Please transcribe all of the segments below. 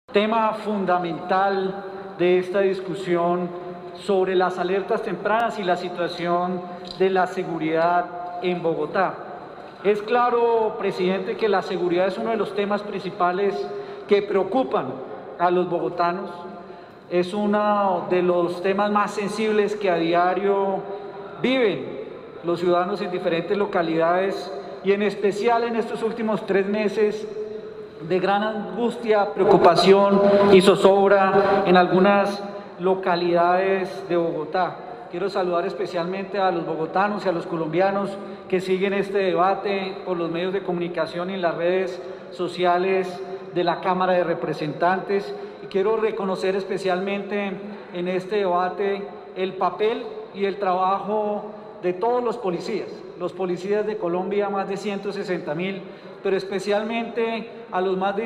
Tema fundamental de esta discusión sobre las alertas tempranas y la situación de la seguridad en Bogotá. Es claro, presidente, que la seguridad es uno de los temas principales que preocupan a los bogotanos. Es uno de los temas más sensibles que a diario viven los ciudadanos en diferentes localidades y en especial en estos últimos 3 meses de gran angustia, preocupación y zozobra en algunas localidades de Bogotá. Quiero saludar especialmente a los bogotanos y a los colombianos que siguen este debate por los medios de comunicación y en las redes sociales de la Cámara de Representantes. Y quiero reconocer especialmente en este debate el papel y el trabajo de todos los policías de Colombia, más de 160.000, pero especialmente a los más de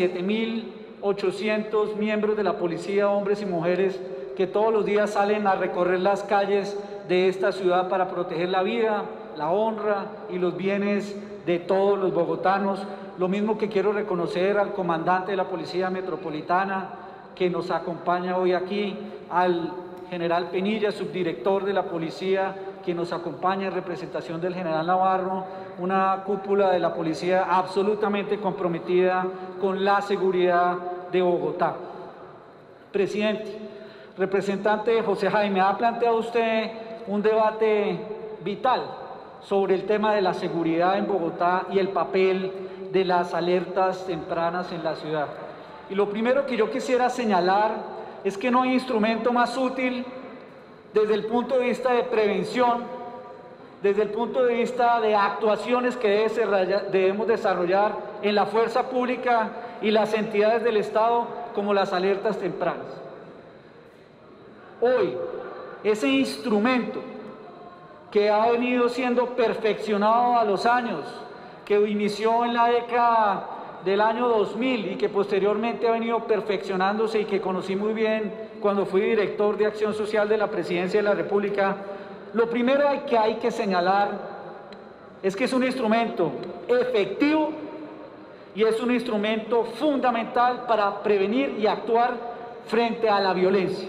17.800 miembros de la policía, hombres y mujeres, que todos los días salen a recorrer las calles de esta ciudad para proteger la vida, la honra y los bienes de todos los bogotanos. Lo mismo que quiero reconocer al comandante de la Policía Metropolitana, que nos acompaña hoy aquí, al general Penilla, subdirector de la policía, que nos acompaña en representación del general Navarro, una cúpula de la policía absolutamente comprometida con la seguridad de Bogotá. Presidente, representante José Jaime, ha planteado usted un debate vital sobre el tema de la seguridad en Bogotá y el papel de las alertas tempranas en la ciudad. Y lo primero que yo quisiera señalar es que no hay instrumento más útil desde el punto de vista de prevención, desde el punto de vista de actuaciones que debemos desarrollar en la fuerza pública y las entidades del Estado, como las alertas tempranas. Hoy, ese instrumento que ha venido siendo perfeccionado a los años, que inició en la década del año 2000 y que posteriormente ha venido perfeccionándose y que conocí muy bien cuando fui director de Acción Social de la Presidencia de la República, lo primero que hay que señalar es que es un instrumento efectivo y es un instrumento fundamental para prevenir y actuar frente a la violencia.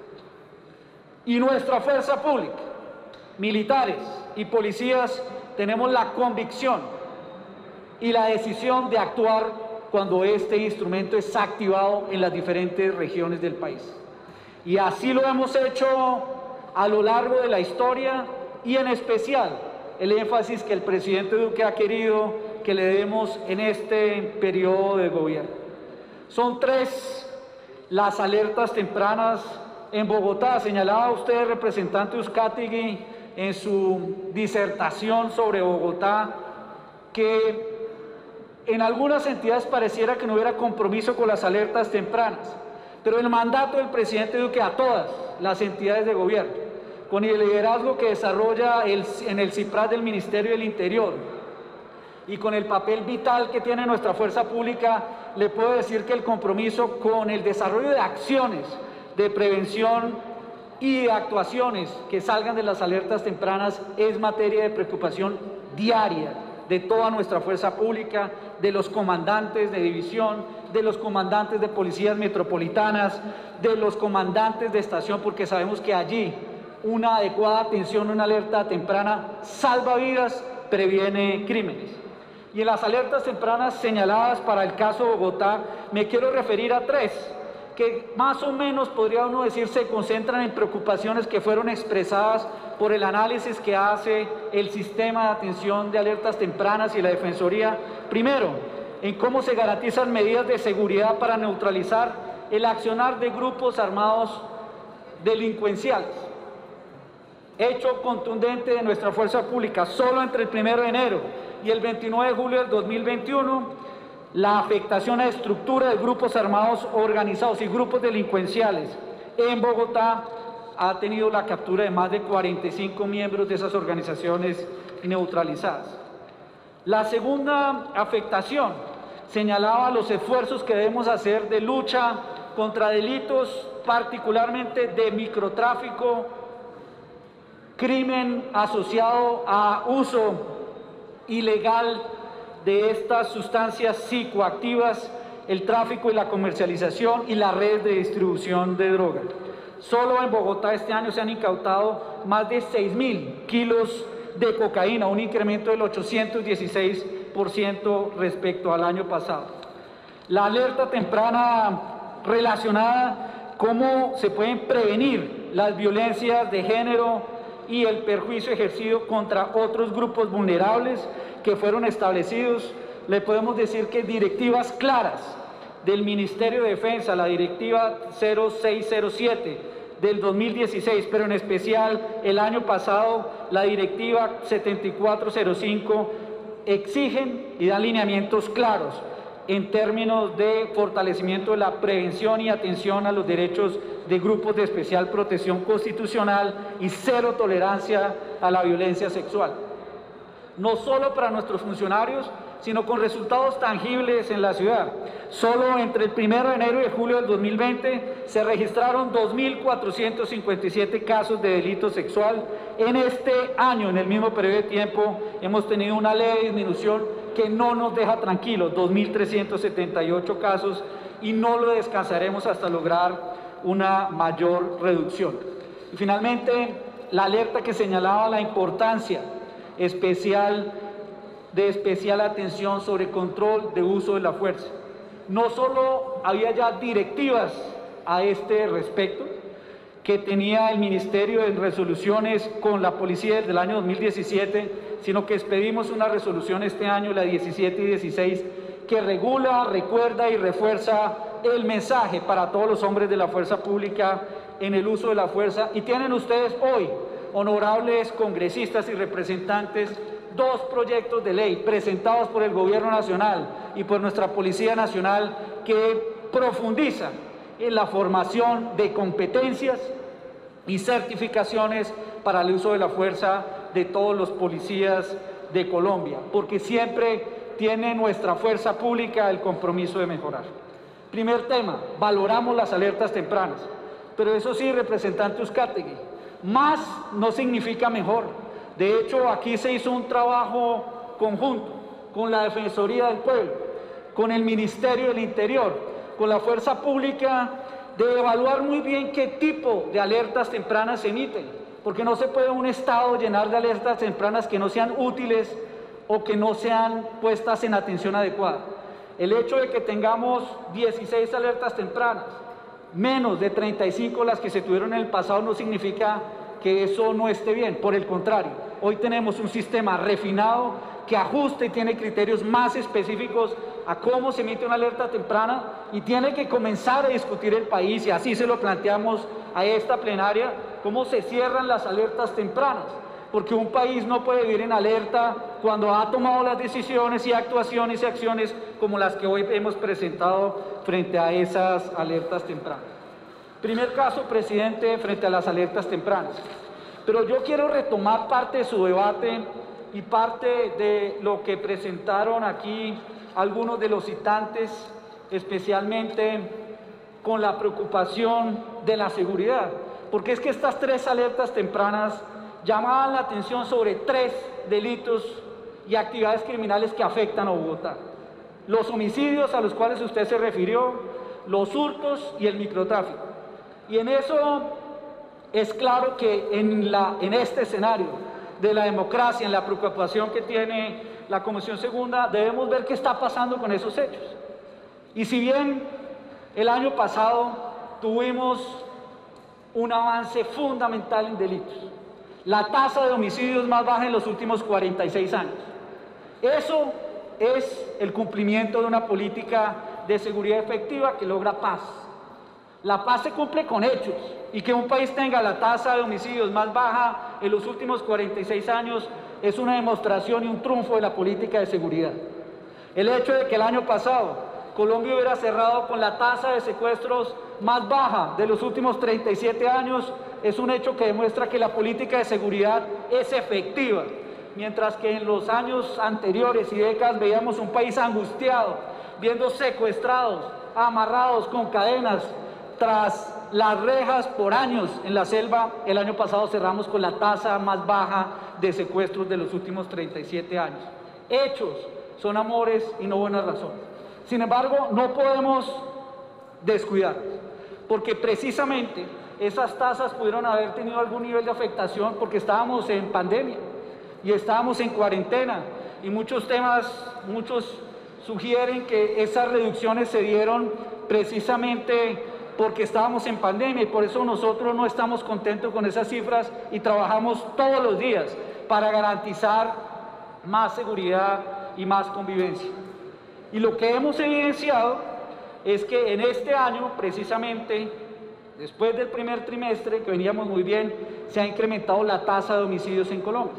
Y nuestra fuerza pública, militares y policías, tenemos la convicción y la decisión de actuar cuando este instrumento es activado en las diferentes regiones del país. Y así lo hemos hecho a lo largo de la historia y en especial el énfasis que el presidente Duque ha querido que le demos en este periodo de gobierno. Son 3 las alertas tempranas en Bogotá. Señalaba usted, representante Uzcategui, en su disertación sobre Bogotá, que en algunas entidades pareciera que no hubiera compromiso con las alertas tempranas, pero el mandato del presidente Duque a todas las entidades de gobierno, con el liderazgo que desarrolla en el CIPRAS del Ministerio del Interior y con el papel vital que tiene nuestra fuerza pública, le puedo decir que el compromiso con el desarrollo de acciones de prevención y de actuaciones que salgan de las alertas tempranas es materia de preocupación diaria de toda nuestra fuerza pública, de los comandantes de división, de los comandantes de policías metropolitanas, de los comandantes de estación, porque sabemos que allí una adecuada atención, una alerta temprana salva vidas, previene crímenes. Y en las alertas tempranas señaladas para el caso Bogotá, me quiero referir a 3, que más o menos podría uno decir se concentran en preocupaciones que fueron expresadas por el análisis que hace el sistema de atención de alertas tempranas y la Defensoría. Primero, en cómo se garantizan medidas de seguridad para neutralizar el accionar de grupos armados delincuenciales. Hecho contundente de nuestra fuerza pública, solo entre el 1 de enero y el 29 de julio del 2021, la afectación a estructura de grupos armados organizados y grupos delincuenciales en Bogotá ha tenido la captura de más de 45 miembros de esas organizaciones neutralizadas. La segunda afectación señalaba los esfuerzos que debemos hacer de lucha contra delitos, particularmente de microtráfico, crimen asociado a uso ilegal de estas sustancias psicoactivas el tráfico y la comercialización y las redes de distribución de droga. Solo en Bogotá este año se han incautado más de 6.000 kilos de cocaína, un incremento del 816% respecto al año pasado. La alerta temprana relacionada a cómo se pueden prevenir las violencias de género y el perjuicio ejercido contra otros grupos vulnerables que fueron establecidos. Le podemos decir que directivas claras del Ministerio de Defensa, la directiva 0607 del 2016, pero en especial el año pasado la directiva 7405, exigen y dan lineamientos claros en términos de fortalecimiento de la prevención y atención a los derechos de grupos de especial protección constitucional y cero tolerancia a la violencia sexual. No solo para nuestros funcionarios, sino con resultados tangibles en la ciudad. Solo entre el 1 de enero y el julio del 2020 se registraron 2.457 casos de delito sexual. En este año, en el mismo periodo de tiempo, hemos tenido una leve disminución que no nos deja tranquilos, 2.378 casos, y no lo descansaremos hasta lograr una mayor reducción. Y finalmente, la alerta que señalaba la importancia de especial atención sobre control de uso de la fuerza. No solo había ya directivas a este respecto que tenía el Ministerio en resoluciones con la policía desde el año 2017, sino que expedimos una resolución este año, la 17 y 16, que regula, recuerda y refuerza el mensaje para todos los hombres de la fuerza pública en el uso de la fuerza. Y tienen ustedes hoy, honorables congresistas y representantes, dos proyectos de ley presentados por el Gobierno Nacional y por nuestra Policía Nacional que profundizan en la formación de competencias y certificaciones para el uso de la fuerza de todos los policías de Colombia, porque siempre tiene nuestra fuerza pública el compromiso de mejorar. Primer tema, valoramos las alertas tempranas, pero eso sí, representante Uzcategui, más no significa mejor. De hecho, aquí se hizo un trabajo conjunto con la Defensoría del Pueblo, con el Ministerio del Interior, con la Fuerza Pública, de evaluar muy bien qué tipo de alertas tempranas se emiten, porque no se puede un Estado llenar de alertas tempranas que no sean útiles o que no sean puestas en atención adecuada. El hecho de que tengamos 16 alertas tempranas, menos de 35 las que se tuvieron en el pasado, no significa que eso no esté bien. Por el contrario, hoy tenemos un sistema refinado que ajusta y tiene criterios más específicos a cómo se emite una alerta temprana, y tiene que comenzar a discutir el país, y así se lo planteamos a esta plenaria, cómo se cierran las alertas tempranas, porque un país no puede vivir en alerta cuando ha tomado las decisiones y actuaciones y acciones como las que hoy hemos presentado frente a esas alertas tempranas. Primer caso, presidente, frente a las alertas tempranas. Pero yo quiero retomar parte de su debate y parte de lo que presentaron aquí algunos de los citantes, especialmente con la preocupación de la seguridad, porque es que estas tres alertas tempranas llamaban la atención sobre tres delitos y actividades criminales que afectan a Bogotá: los homicidios a los cuales usted se refirió, los hurtos y el microtráfico. Y en eso es claro que en este escenario de la democracia, en la preocupación que tiene la Comisión Segunda, debemos ver qué está pasando con esos hechos. Y si bien el año pasado tuvimos un avance fundamental en delitos, la tasa de homicidios más baja en los últimos 46 años, eso es el cumplimiento de una política de seguridad efectiva que logra paz. La paz se cumple con hechos, y que un país tenga la tasa de homicidios más baja en los últimos 46 años es una demostración y un triunfo de la política de seguridad. El hecho de que el año pasado Colombia hubiera cerrado con la tasa de secuestros más baja de los últimos 37 años es un hecho que demuestra que la política de seguridad es efectiva, mientras que en los años anteriores y décadas veíamos un país angustiado, viendo secuestrados, amarrados con cadenas tras las rejas por años en la selva. El año pasado cerramos con la tasa más baja de secuestros de los últimos 37 años. Hechos son amores y no buenas razones. Sin embargo, no podemos descuidarnos, porque precisamente esas tasas pudieron haber tenido algún nivel de afectación porque estábamos en pandemia y estábamos en cuarentena, y muchos sugieren que esas reducciones se dieron precisamente porque estábamos en pandemia, y por eso nosotros no estamos contentos con esas cifras y trabajamos todos los días para garantizar más seguridad y más convivencia. Y lo que hemos evidenciado es que en este año, precisamente, después del primer trimestre, que veníamos muy bien, se ha incrementado la tasa de homicidios en Colombia,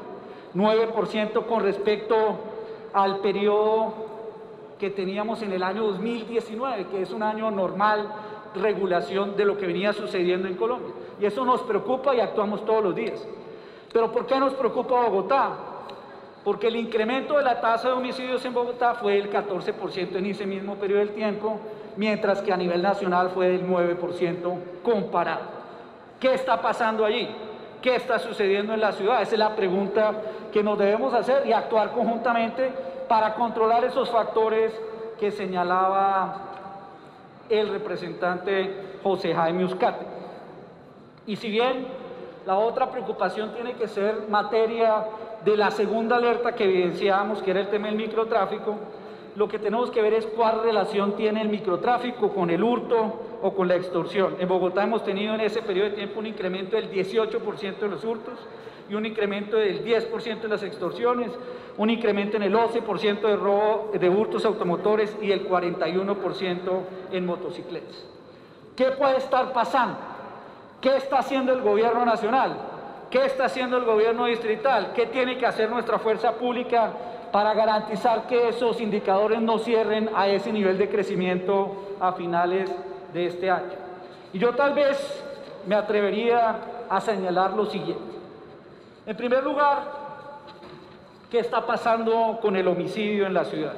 9% con respecto al periodo que teníamos en el año 2019, que es un año normal, regulación de lo que venía sucediendo en Colombia. Y eso nos preocupa y actuamos todos los días. ¿Pero por qué nos preocupa Bogotá? Porque el incremento de la tasa de homicidios en Bogotá fue del 14% en ese mismo periodo del tiempo, mientras que a nivel nacional fue del 9% comparado. ¿Qué está pasando allí? ¿Qué está sucediendo en la ciudad? Esa es la pregunta que nos debemos hacer y actuar conjuntamente para controlar esos factores que señalaba el representante José Jaime Uzcategui. Y si bien la otra preocupación tiene que ser materia de la segunda alerta que evidenciamos, que era el tema del microtráfico, lo que tenemos que ver es cuál relación tiene el microtráfico con el hurto o con la extorsión. En Bogotá hemos tenido en ese periodo de tiempo un incremento del 18% de los hurtos y un incremento del 10% de las extorsiones, un incremento en el 11% de robo de hurtos automotores y el 41% en motocicletas. ¿Qué puede estar pasando? ¿Qué está haciendo el gobierno nacional? ¿Qué está haciendo el gobierno distrital? ¿Qué tiene que hacer nuestra fuerza pública para garantizar que esos indicadores no cierren a ese nivel de crecimiento a finales de este año? Y yo tal vez me atrevería a señalar lo siguiente. En primer lugar, ¿qué está pasando con el homicidio en la ciudad?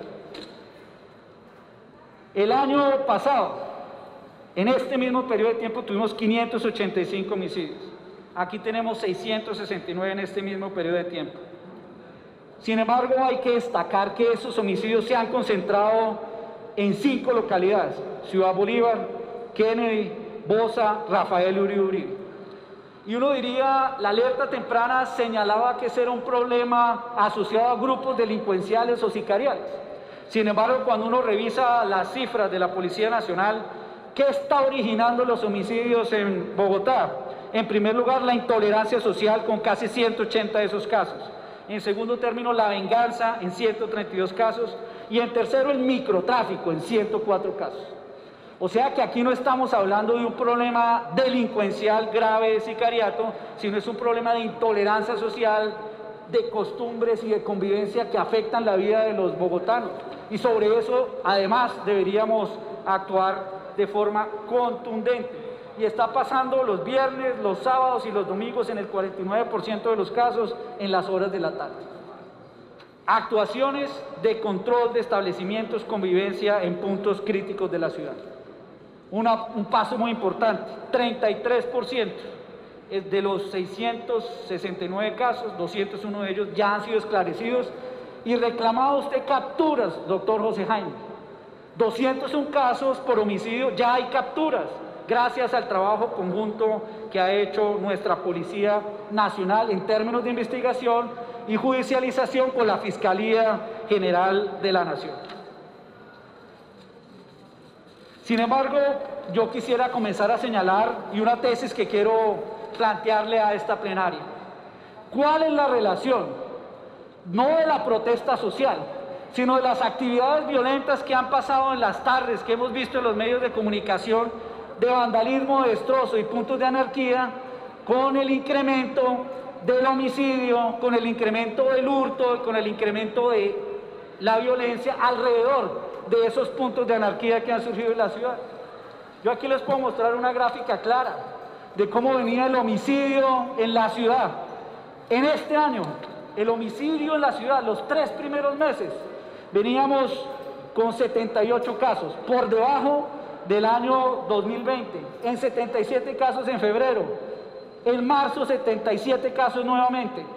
El año pasado, en este mismo periodo de tiempo, tuvimos 585 homicidios. Aquí tenemos 669 en este mismo periodo de tiempo. Sin embargo, hay que destacar que esos homicidios se han concentrado en 5 localidades: Ciudad Bolívar, Kennedy, Bosa, Rafael Uribe. Y uno diría, la alerta temprana señalaba que ese era un problema asociado a grupos delincuenciales o sicariales. Sin embargo, cuando uno revisa las cifras de la Policía Nacional, ¿qué está originando los homicidios en Bogotá? En primer lugar, la intolerancia social, con casi 180 de esos casos. En segundo término, la venganza, en 132 casos. Y en tercero, el microtráfico, en 104 casos. O sea que aquí no estamos hablando de un problema delincuencial grave de sicariato, sino es un problema de intolerancia social, de costumbres y de convivencia que afectan la vida de los bogotanos. Y sobre eso, además, deberíamos actuar de forma contundente. Y está pasando los viernes, los sábados y los domingos en el 49% de los casos en las horas de la tarde. Actuaciones de control de establecimientos, convivencia en puntos críticos de la ciudad. Un paso muy importante: 33% de los 669 casos, 201 de ellos ya han sido esclarecidos y reclamado usted capturas, doctor José Jaime. 201 casos por homicidio, ya hay capturas, gracias al trabajo conjunto que ha hecho nuestra Policía Nacional en términos de investigación y judicialización con la Fiscalía General de la Nación. Sin embargo, yo quisiera comenzar a señalar, y una tesis que quiero plantearle a esta plenaria: ¿cuál es la relación, no de la protesta social, sino de las actividades violentas que han pasado en las tardes, que hemos visto en los medios de comunicación, de vandalismo, de destrozo y puntos de anarquía, con el incremento del homicidio, con el incremento del hurto, con el incremento de la violencia alrededor de esos puntos de anarquía que han surgido en la ciudad? Yo aquí les puedo mostrar una gráfica clara de cómo venía el homicidio en la ciudad. En este año, el homicidio en la ciudad, los 3 primeros meses, veníamos con 78 casos, por debajo del año 2020, en 77 casos en febrero, en marzo 77 casos nuevamente,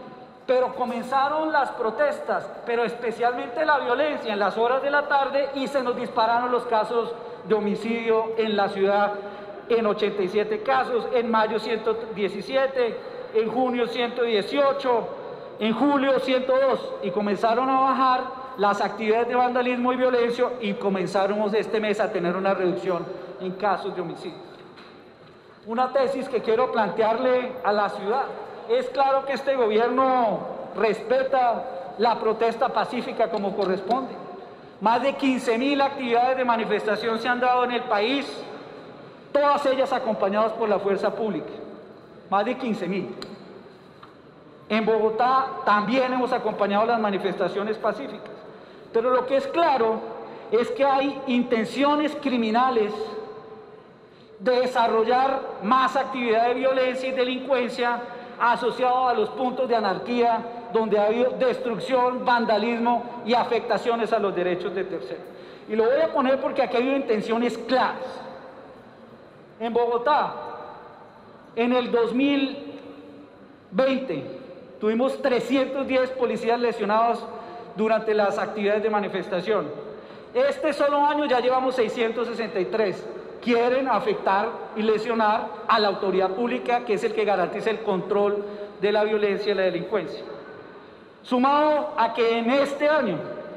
pero comenzaron las protestas, pero especialmente la violencia en las horas de la tarde, y se nos dispararon los casos de homicidio en la ciudad en 87 casos, en mayo 117, en junio 118, en julio 102, y comenzaron a bajar las actividades de vandalismo y violencia, y comenzamos este mes a tener una reducción en casos de homicidio. Una tesis que quiero plantearle a la ciudad: es claro que este gobierno respeta la protesta pacífica como corresponde. Más de 15.000 actividades de manifestación se han dado en el país, todas ellas acompañadas por la fuerza pública, más de 15.000. En Bogotá también hemos acompañado las manifestaciones pacíficas, pero lo que es claro es que hay intenciones criminales de desarrollar más actividad de violencia y delincuencia asociado a los puntos de anarquía donde ha habido destrucción, vandalismo y afectaciones a los derechos de terceros. Y lo voy a poner porque aquí ha habido intenciones claras. En Bogotá, en el 2020, tuvimos 310 policías lesionados durante las actividades de manifestación. Este solo año ya llevamos 663. Quieren afectar y lesionar a la autoridad pública, que es el que garantiza el control de la violencia y la delincuencia. Sumado a que en este año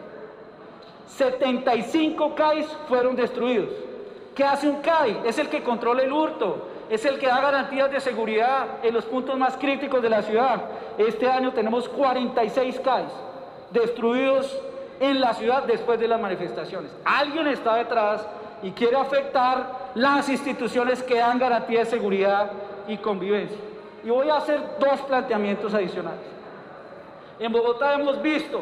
75 CAIs fueron destruidos. ¿Qué hace un CAI? Es el que controla el hurto, es el que da garantías de seguridad en los puntos más críticos de la ciudad. Este año tenemos 46 CAIs destruidos en la ciudad después de las manifestaciones. Alguien está detrás y quiere afectar las instituciones que dan garantía de seguridad y convivencia. Y voy a hacer dos planteamientos adicionales. En Bogotá hemos visto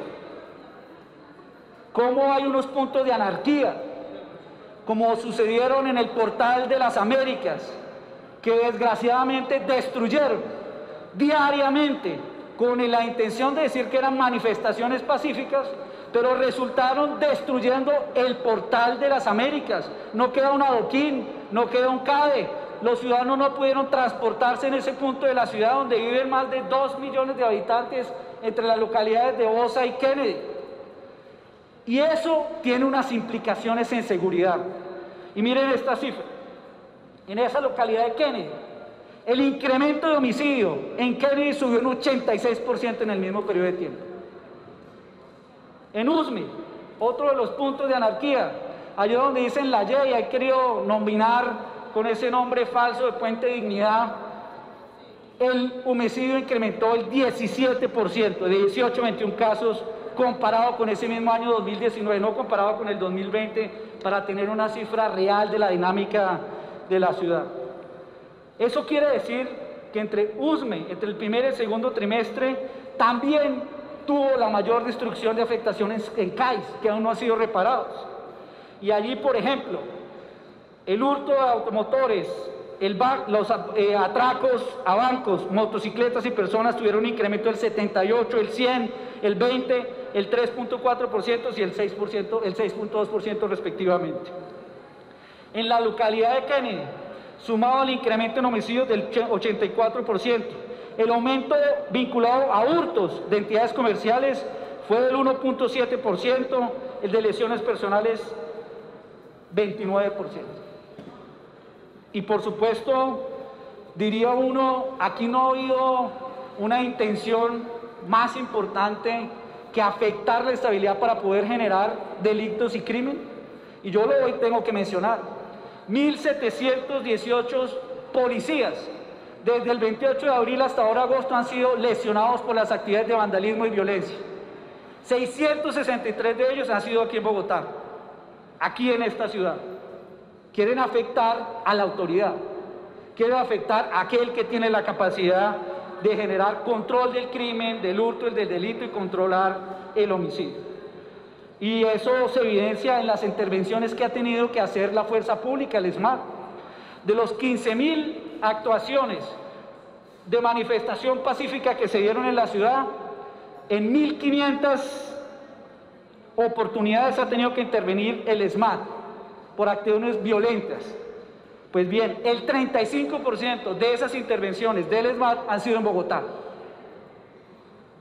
cómo hay unos puntos de anarquía, como sucedieron en el Portal de las Américas, que desgraciadamente destruyeron diariamente con la intención de decir que eran manifestaciones pacíficas, pero resultaron destruyendo el Portal de las Américas. No queda un adoquín, no queda un CADE. Los ciudadanos no pudieron transportarse en ese punto de la ciudad donde viven más de 2 millones de habitantes entre las localidades de Bosa y Kennedy. Y eso tiene unas implicaciones en seguridad. Y miren esta cifra. En esa localidad de Kennedy, el incremento de homicidio en Kennedy subió un 86% en el mismo periodo de tiempo. En Usme, otro de los puntos de anarquía, allá donde dicen la Y, hay querido nominar con ese nombre falso de Puente Dignidad, el homicidio incrementó el 17%, de 18 a 21 casos, comparado con ese mismo año 2019, no comparado con el 2020, para tener una cifra real de la dinámica de la ciudad. Eso quiere decir que entre Usme, entre el primer y el segundo trimestre, también tuvo la mayor destrucción de afectaciones en CAIs, que aún no han sido reparados. Y allí, por ejemplo, el hurto de automotores, los atracos a bancos, motocicletas y personas tuvieron un incremento del 78, el 100, el 20, el 3.4% y el 6.2% respectivamente. En la localidad de Kennedy, sumado al incremento en homicidios del 84%, el aumento vinculado a hurtos de entidades comerciales fue del 1.7%, el de lesiones personales 29%. Y por supuesto, diría uno, aquí no ha habido una intención más importante que afectar la estabilidad para poder generar delitos y crimen. Y yo lo hoy tengo que mencionar. 1.718 policías desde el 28 de abril hasta ahora agosto han sido lesionados por las actividades de vandalismo y violencia. 663 de ellos han sido aquí en Bogotá, aquí en esta ciudad. Quieren afectar a la autoridad, quieren afectar a aquel que tiene la capacidad de generar control del crimen, del hurto, del delito y controlar el homicidio. Y eso se evidencia en las intervenciones que ha tenido que hacer la fuerza pública, el ESMAD. De los 15.000 actuaciones de manifestación pacífica que se dieron en la ciudad, en 1.500 oportunidades ha tenido que intervenir el ESMAD por acciones violentas. Pues bien, el 35% de esas intervenciones del ESMAD han sido en Bogotá.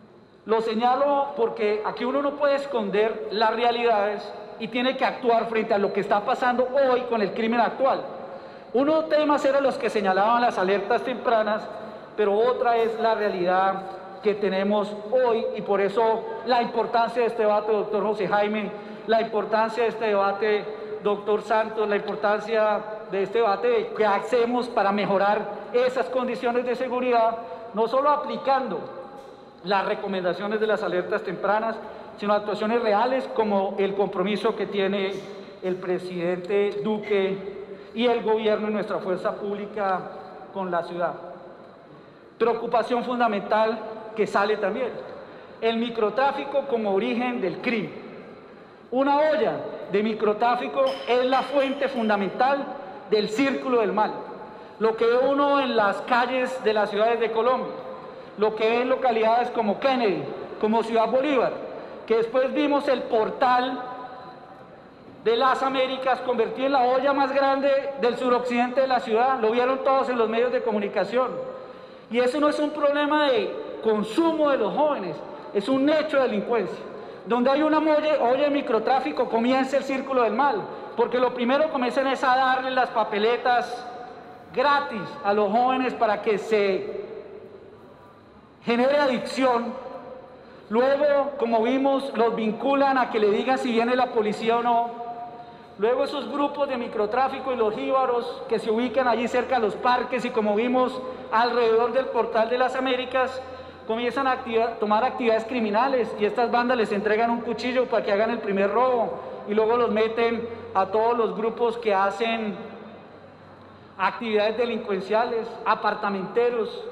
Lo señalo porque aquí uno no puede esconder las realidades y tiene que actuar frente a lo que está pasando hoy con el crimen actual. Unos temas eran los que señalaban las alertas tempranas, pero otra es la realidad que tenemos hoy, y por eso la importancia de este debate, doctor José Jaime, la importancia de este debate, doctor Santos, la importancia de este debate de qué hacemos para mejorar esas condiciones de seguridad, no solo aplicando las recomendaciones de las alertas tempranas, sino actuaciones reales como el compromiso que tiene el presidente Duque y el gobierno y nuestra fuerza pública con la ciudad. Preocupación fundamental que sale también, el microtráfico como origen del crimen. Una olla de microtráfico es la fuente fundamental del círculo del mal. Lo que ve uno en las calles de las ciudades de Colombia, lo que ve en localidades como Kennedy, como Ciudad Bolívar, que después vimos el portal de las Américas convertido en la olla más grande del suroccidente de la ciudad, lo vieron todos en los medios de comunicación. Y eso no es un problema de consumo de los jóvenes, es un hecho de delincuencia. Donde hay una olla de microtráfico comienza el círculo del mal, porque lo primero comienzan es a darle las papeletas gratis a los jóvenes para que se genere adicción. Luego, como vimos, los vinculan a que le digan si viene la policía o no. Luego esos grupos de microtráfico y los jíbaros que se ubican allí cerca de los parques y, como vimos, alrededor del portal de las Américas, comienzan a tomar actividades criminales, y estas bandas les entregan un cuchillo para que hagan el primer robo, y luego los meten a todos los grupos que hacen actividades delincuenciales, apartamenteros,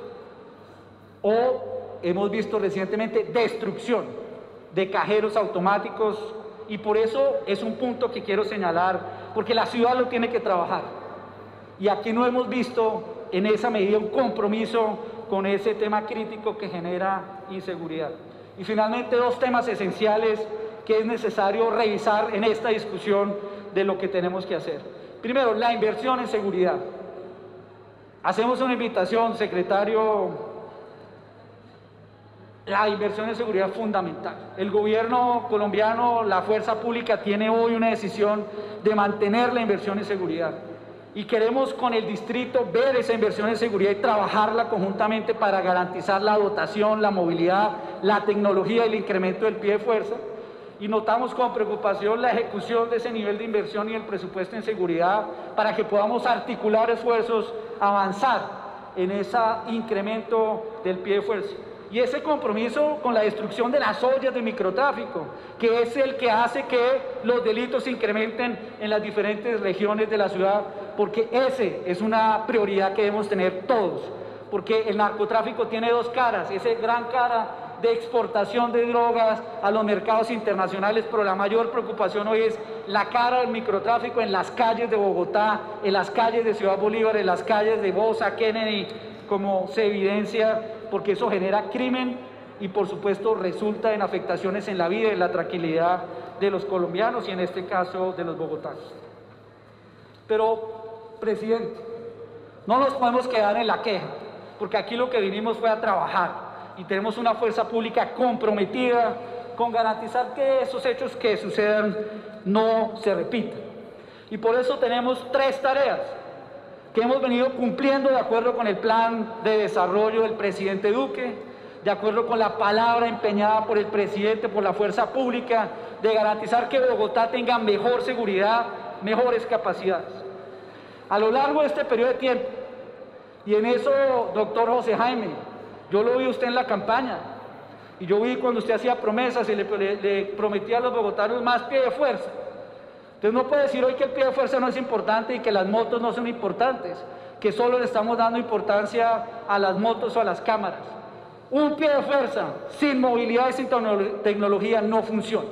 o hemos visto recientemente destrucción de cajeros automáticos. Y por eso es un punto que quiero señalar, porque la ciudad lo tiene que trabajar. Y aquí no hemos visto en esa medida un compromiso con ese tema crítico que genera inseguridad. Y finalmente, dos temas esenciales que es necesario revisar en esta discusión de lo que tenemos que hacer. Primero, la inversión en seguridad. Hacemos una invitación, secretario. La inversión en seguridad es fundamental. El gobierno colombiano, la fuerza pública, tiene hoy una decisión de mantener la inversión en seguridad. Y queremos con el distrito ver esa inversión en seguridad y trabajarla conjuntamente para garantizar la dotación, la movilidad, la tecnología y el incremento del pie de fuerza. Y notamos con preocupación la ejecución de ese nivel de inversión y el presupuesto en seguridad para que podamos articular esfuerzos, avanzar en ese incremento del pie de fuerza. Y ese compromiso con la destrucción de las ollas de microtráfico, que es el que hace que los delitos se incrementen en las diferentes regiones de la ciudad, porque ese es una prioridad que debemos tener todos, porque el narcotráfico tiene dos caras, esa gran cara de exportación de drogas a los mercados internacionales, pero la mayor preocupación hoy es la cara del microtráfico en las calles de Bogotá, en las calles de Ciudad Bolívar, en las calles de Bosa, Kennedy, como se evidencia, porque eso genera crimen y por supuesto resulta en afectaciones en la vida y en la tranquilidad de los colombianos y en este caso de los bogotanos. Pero, presidente, no nos podemos quedar en la queja, porque aquí lo que vinimos fue a trabajar y tenemos una fuerza pública comprometida con garantizar que esos hechos que sucedan no se repitan. Y por eso tenemos tres tareas que hemos venido cumpliendo de acuerdo con el plan de desarrollo del presidente Duque, de acuerdo con la palabra empeñada por el presidente, por la fuerza pública, de garantizar que Bogotá tenga mejor seguridad, mejores capacidades. A lo largo de este periodo de tiempo, y en eso, doctor José Jaime, yo lo vi usted en la campaña, y yo vi cuando usted hacía promesas y le prometía a los bogotanos más pie de fuerza. Entonces no puede decir hoy que el pie de fuerza no es importante y que las motos no son importantes, que solo le estamos dando importancia a las motos o a las cámaras. Un pie de fuerza sin movilidad y sin tecnología no funciona.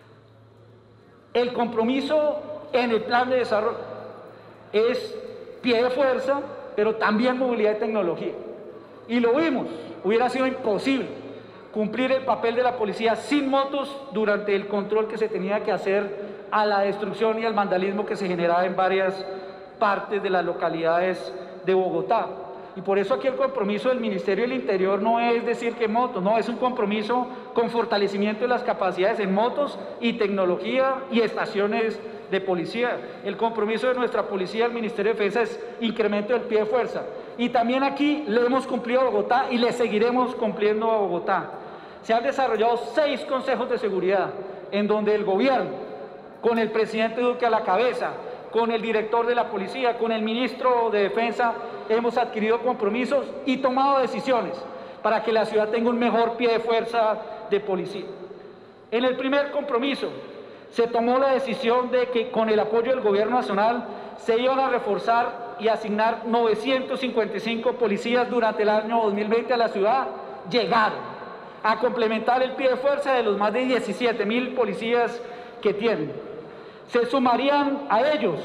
El compromiso en el plan de desarrollo es pie de fuerza, pero también movilidad y tecnología. Y lo vimos, hubiera sido imposible cumplir el papel de la policía sin motos durante el control que se tenía que hacer a la destrucción y al vandalismo que se generaba en varias partes de las localidades de Bogotá. Y por eso aquí el compromiso del Ministerio del Interior no es decir que motos, no, es un compromiso con fortalecimiento de las capacidades en motos y tecnología y estaciones de policía. El compromiso de nuestra policía, el Ministerio de Defensa, es incremento del pie de fuerza. Y también aquí le hemos cumplido a Bogotá y le seguiremos cumpliendo a Bogotá. Se han desarrollado 6 consejos de seguridad en donde el gobierno, con el presidente Duque a la cabeza, con el director de la policía, con el ministro de Defensa, hemos adquirido compromisos y tomado decisiones para que la ciudad tenga un mejor pie de fuerza de policía. En el primer compromiso se tomó la decisión de que con el apoyo del gobierno nacional se iban a reforzar y asignar 955 policías durante el año 2020 a la ciudad. Llegaron a complementar el pie de fuerza de los más de 17.000 policías que tienen. Se sumarían a ellos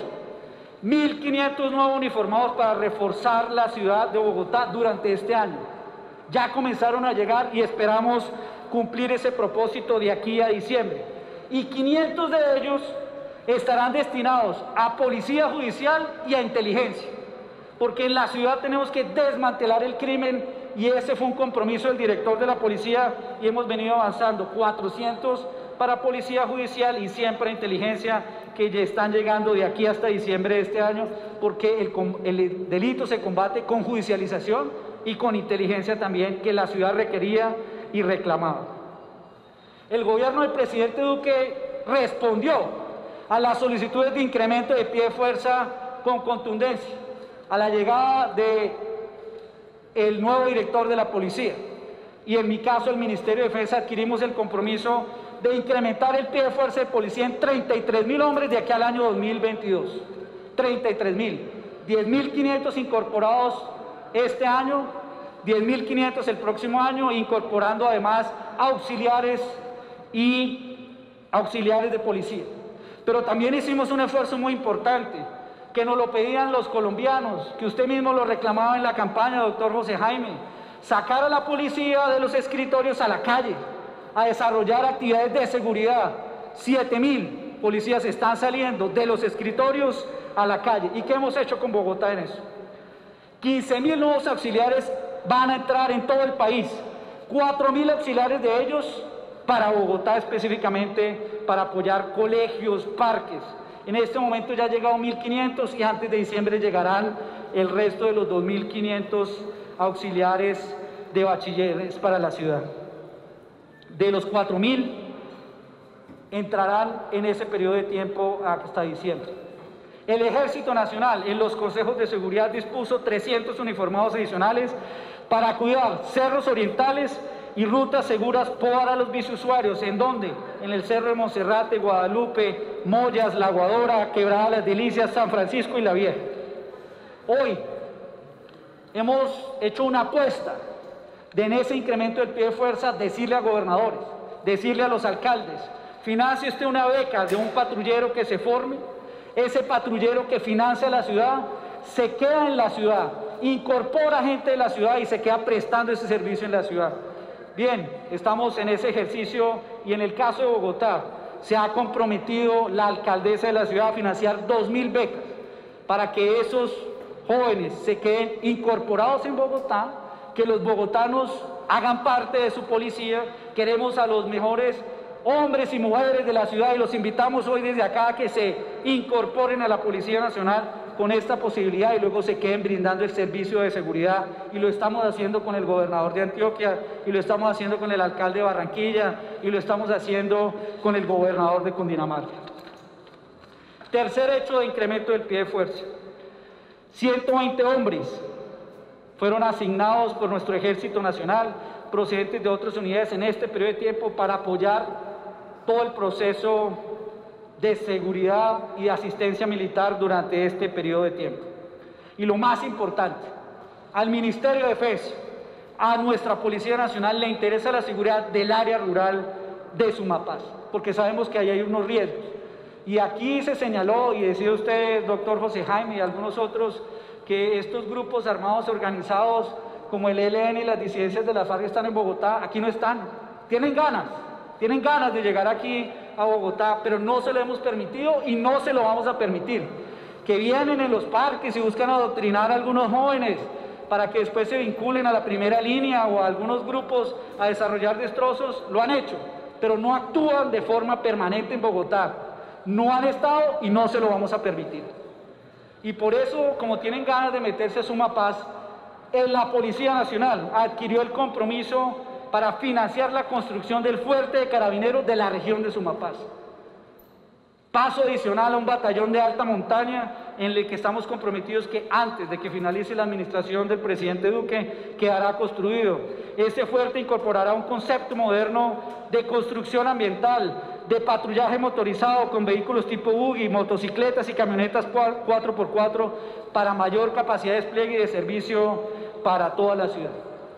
1.500 nuevos uniformados para reforzar la ciudad de Bogotá durante este año. Ya comenzaron a llegar y esperamos cumplir ese propósito de aquí a diciembre. Y 500 de ellos estarán destinados a policía judicial y a inteligencia, porque en la ciudad tenemos que desmantelar el crimen y ese fue un compromiso del director de la policía y hemos venido avanzando. 400 para policía judicial y 100 para inteligencia, que ya están llegando de aquí hasta diciembre de este año, porque el delito se combate con judicialización y con inteligencia también, que la ciudad requería y reclamaba. El gobierno del presidente Duque respondió a las solicitudes de incremento de pie de fuerza con contundencia, a la llegada del nuevo director de la policía y en mi caso el Ministerio de Defensa adquirimos el compromiso de incrementar el pie de fuerza de policía en 33.000 hombres de aquí al año 2022. 33.000, 10.500 incorporados este año, 10.500 el próximo año, incorporando además auxiliares de policía. Pero también hicimos un esfuerzo muy importante, que nos lo pedían los colombianos, que usted mismo lo reclamaba en la campaña, doctor José Jaime, sacar a la policía de los escritorios a la calle, a desarrollar actividades de seguridad. 7.000 policías están saliendo de los escritorios a la calle. ¿Y qué hemos hecho con Bogotá en eso? 15.000 nuevos auxiliares van a entrar en todo el país, 4.000 auxiliares de ellos para Bogotá específicamente, para apoyar colegios, parques. En este momento ya han llegado 1.500 y antes de diciembre llegarán el resto de los 2.500 auxiliares de bachilleres para la ciudad. De los 4.000 entrarán en ese periodo de tiempo hasta diciembre. El Ejército Nacional en los consejos de seguridad dispuso 300 uniformados adicionales para cuidar cerros orientales y rutas seguras para los biciusuarios. ¿En dónde? En el Cerro de Monserrate, Guadalupe, Mollas, La Aguadora, Quebrada Las Delicias, San Francisco y La Vieja. Hoy hemos hecho una apuesta de en ese incremento del pie de fuerza, decirle a gobernadores, decirle a los alcaldes, financie usted una beca de un patrullero que se forme, ese patrullero que financia la ciudad, se queda en la ciudad, incorpora gente de la ciudad y se queda prestando ese servicio en la ciudad. Bien, estamos en ese ejercicio y en el caso de Bogotá se ha comprometido la alcaldesa de la ciudad a financiar 2.000 becas para que esos jóvenes se queden incorporados en Bogotá, que los bogotanos hagan parte de su policía. Queremos a los mejores hombres y mujeres de la ciudad y los invitamos hoy desde acá a que se incorporen a la Policía Nacional con esta posibilidad y luego se queden brindando el servicio de seguridad, y lo estamos haciendo con el gobernador de Antioquia y lo estamos haciendo con el alcalde de Barranquilla y lo estamos haciendo con el gobernador de Cundinamarca. Tercer hecho de incremento del pie de fuerza: 120 hombres fueron asignados por nuestro Ejército Nacional procedentes de otras unidades en este periodo de tiempo para apoyar todo el proceso de seguridad y de asistencia militar durante este periodo de tiempo. Y lo más importante, al Ministerio de Defensa, a nuestra Policía Nacional le interesa la seguridad del área rural de Sumapaz, porque sabemos que ahí hay unos riesgos. Y aquí se señaló, y decía usted, doctor José Jaime, y algunos otros, que estos grupos armados organizados como el ELN y las disidencias de la FARC están en Bogotá. Aquí no están, tienen ganas de llegar aquí a Bogotá, pero no se lo hemos permitido y no se lo vamos a permitir. Que vienen en los parques y buscan adoctrinar a algunos jóvenes para que después se vinculen a la primera línea o a algunos grupos a desarrollar destrozos, lo han hecho, pero no actúan de forma permanente en Bogotá. No han estado y no se lo vamos a permitir. Y por eso, como tienen ganas de meterse a Sumapaz, la Policía Nacional adquirió el compromiso para financiar la construcción del fuerte de carabineros de la región de Sumapaz. Paso adicional a un batallón de alta montaña en el que estamos comprometidos que antes de que finalice la administración del presidente Duque quedará construido. Este fuerte incorporará un concepto moderno de construcción ambiental, de patrullaje motorizado con vehículos tipo buggy, motocicletas y camionetas 4x4 para mayor capacidad de despliegue y de servicio para toda la ciudad.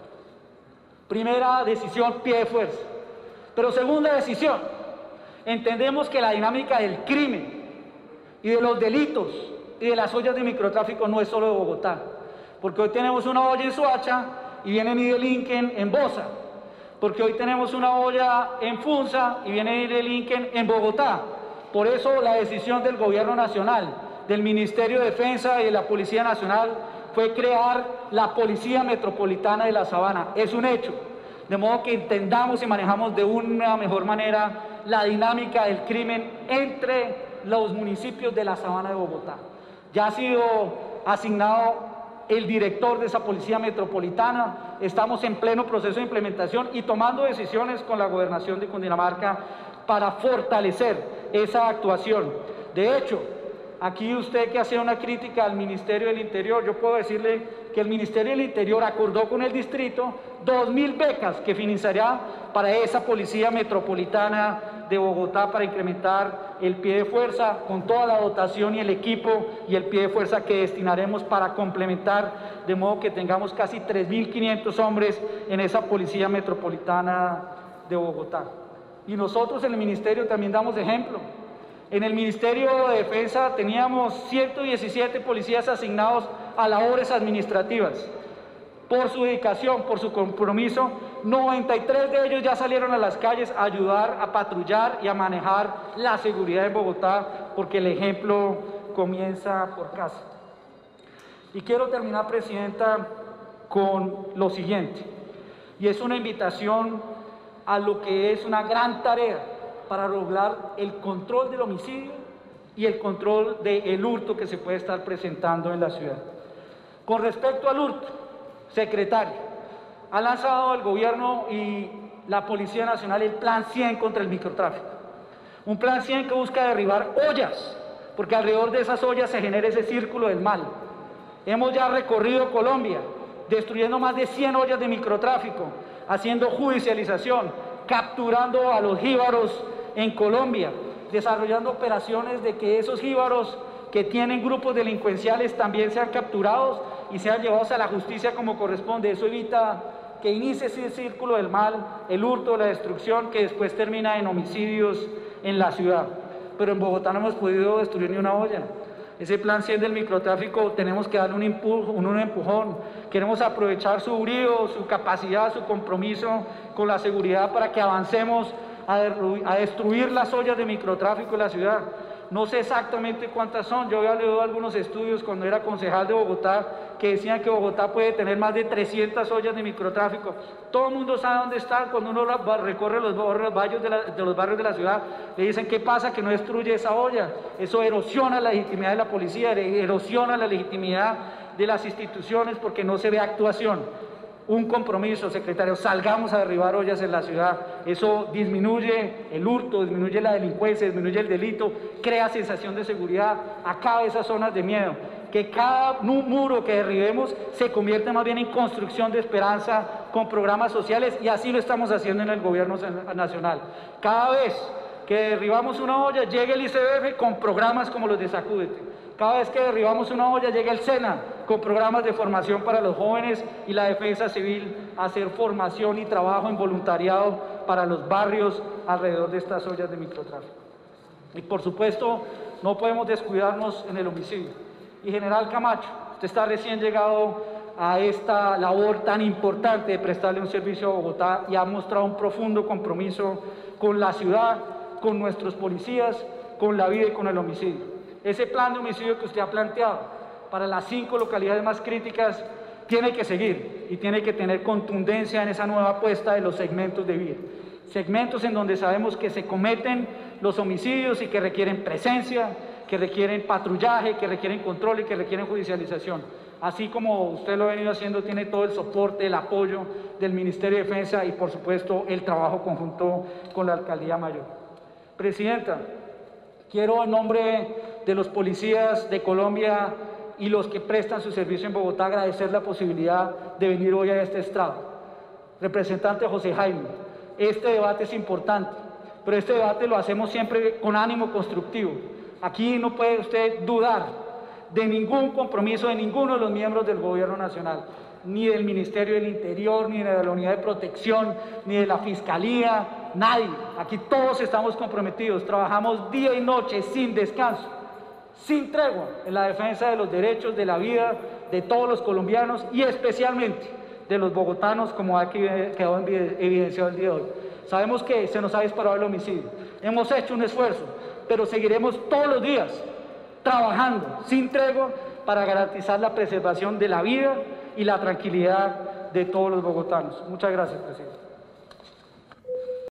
Primera decisión, pie de fuerza. Pero segunda decisión, entendemos que la dinámica del crimen y de los delitos y de las ollas de microtráfico no es solo de Bogotá, porque hoy tenemos una olla en Soacha y vienen y delinquen en Bosa, porque hoy tenemos una olla en Funza y vienen y delinquen en Bogotá. Por eso la decisión del Gobierno Nacional, del Ministerio de Defensa y de la Policía Nacional fue crear la Policía Metropolitana de la Sabana. Es un hecho, de modo que entendamos y manejamos de una mejor manera la dinámica del crimen entre los municipios de la Sabana de Bogotá. Ya ha sido asignado el director de esa Policía Metropolitana, estamos en pleno proceso de implementación y tomando decisiones con la Gobernación de Cundinamarca para fortalecer esa actuación. De hecho, aquí usted que hacía una crítica al Ministerio del Interior, yo puedo decirle que el Ministerio del Interior acordó con el distrito 2.000 becas que financiará para esa Policía Metropolitana de Bogotá para incrementar el pie de fuerza con toda la dotación y el equipo y el pie de fuerza que destinaremos para complementar, de modo que tengamos casi 3.500 hombres en esa Policía Metropolitana de Bogotá. Y nosotros en el Ministerio también damos ejemplo. En el Ministerio de Defensa teníamos 117 policías asignados a labores administrativas. Por su dedicación, por su compromiso, 93 de ellos ya salieron a las calles a ayudar a patrullar y a manejar la seguridad en Bogotá, porque el ejemplo comienza por casa. Y quiero terminar, Presidenta, con lo siguiente, y es una invitación a lo que es una gran tarea para lograr el control del homicidio y el control del hurto que se puede estar presentando en la ciudad. Con respecto al hurto, secretario, ha lanzado el gobierno y la Policía Nacional el Plan 100 contra el microtráfico. Un Plan 100 que busca derribar ollas, porque alrededor de esas ollas se genera ese círculo del mal. Hemos ya recorrido Colombia, destruyendo más de 100 ollas de microtráfico, haciendo judicialización, capturando a los jíbaros en Colombia, desarrollando operaciones de que esos jíbaros que tienen grupos delincuenciales también sean capturados y sean llevados a la justicia como corresponde. Eso evita que inicie ese círculo del mal, el hurto, la destrucción, que después termina en homicidios en la ciudad. Pero en Bogotá no hemos podido destruir ni una olla. Ese Plan 100 del microtráfico tenemos que darle un empujón. Queremos aprovechar su brío, su capacidad, su compromiso con la seguridad para que avancemos a destruir las ollas de microtráfico en la ciudad. No sé exactamente cuántas son, yo había leído algunos estudios cuando era concejal de Bogotá que decían que Bogotá puede tener más de 300 ollas de microtráfico. Todo el mundo sabe dónde están, cuando uno recorre los barrios de la ciudad, le dicen qué pasa, que no destruye esa olla. Eso erosiona la legitimidad de la policía, erosiona la legitimidad de las instituciones porque no se ve actuación. Un compromiso, secretario, salgamos a derribar ollas en la ciudad. Eso disminuye el hurto, disminuye la delincuencia, disminuye el delito, crea sensación de seguridad, acaba esas zonas de miedo. Que cada muro que derribemos se convierta más bien en construcción de esperanza con programas sociales, y así lo estamos haciendo en el Gobierno Nacional. Cada vez que derribamos una olla, llega el ICBF con programas como los de Sacúdete. Cada vez que derribamos una olla, llega el SENA con programas de formación para los jóvenes y la Defensa Civil a hacer formación y trabajo en voluntariado para los barrios alrededor de estas ollas de microtráfico. Y por supuesto, no podemos descuidarnos en el homicidio. Y General Camacho, usted está recién llegado a esta labor tan importante de prestarle un servicio a Bogotá y ha mostrado un profundo compromiso con la ciudad, con nuestros policías, con la vida y con el homicidio. Ese plan de homicidio que usted ha planteado para las 5 localidades más críticas tiene que seguir y tiene que tener contundencia en esa nueva apuesta de los segmentos de vía. Segmentos en donde sabemos que se cometen los homicidios y que requieren presencia, que requieren patrullaje, que requieren control y que requieren judicialización. Así como usted lo ha venido haciendo, tiene todo el soporte, el apoyo del Ministerio de Defensa y, por supuesto, el trabajo conjunto con la Alcaldía Mayor. Presidenta, quiero en nombre de los policías de Colombia y los que prestan su servicio en Bogotá agradecer la posibilidad de venir hoy a este estrado. Representante José Jaime, este debate es importante, pero este debate lo hacemos siempre con ánimo constructivo. Aquí no puede usted dudar de ningún compromiso de ninguno de los miembros del Gobierno Nacional, ni del Ministerio del Interior, ni de la Unidad de Protección, ni de la Fiscalía, nadie. Aquí todos estamos comprometidos, trabajamos día y noche sin descanso, sin tregua, en la defensa de los derechos, de la vida de todos los colombianos y especialmente de los bogotanos, como ha quedado evidenciado el día de hoy. Sabemos que se nos ha disparado el homicidio, hemos hecho un esfuerzo, pero seguiremos todos los días trabajando sin tregua para garantizar la preservación de la vida y la tranquilidad de todos los bogotanos. Muchas gracias, presidente.